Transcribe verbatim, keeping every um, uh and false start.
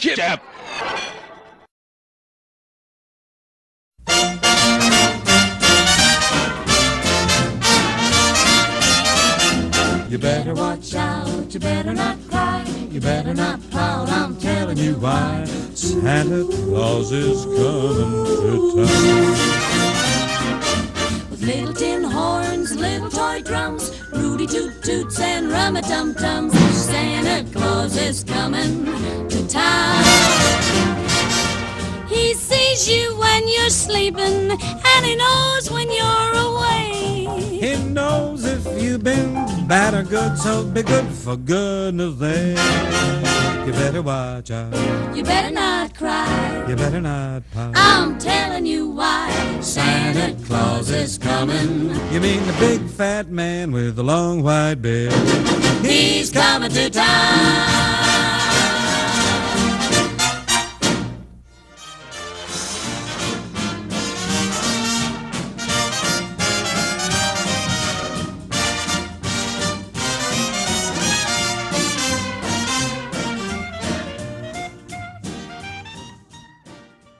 chip. You better watch out, you better not cry, you better not pout, I'm telling you why. Santa Claus is coming to town. With little tin horns, little toy drums, Rudy Toot Toots and Rum-a-Tum-Tums, Santa Claus is coming to town. He sees you when you're sleeping, and he knows when you're away. He knows if you've been bad or good, so be good for goodness sake. You better watch out. You better not cry. You better not pout. I'm telling you why. Santa Claus is coming. You mean the big fat man with the long white beard? He's coming to town.